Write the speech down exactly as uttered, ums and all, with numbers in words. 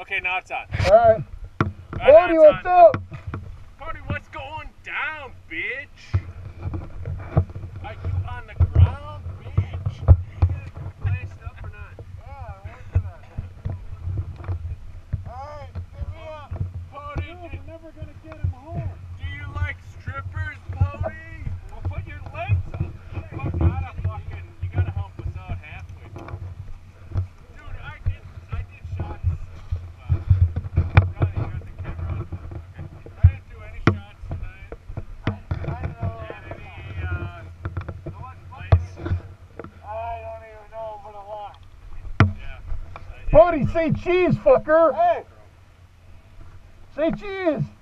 Okay, now it's on. Alright. Right, Poty, what's on. up? Poty, what's going down, bitch? Are you on the ground, bitch? You gonna play stuff or not? Yeah, I'm working on it. Alright, give me up. Poty, Dude, do, we're never gonna get him home. do you like strippers, Poty? Well, put your legs up. You gotta fucking, you gotta help us out halfway. Dude, I did, I did shots. Uh, Ronnie, you got the camera on? Okay. I didn't do any shots tonight. I, I know. And any, uh, No one's plays. I don't even know, but a lot. Yeah. Poty, say cheese, fucker. Hey! Say cheese.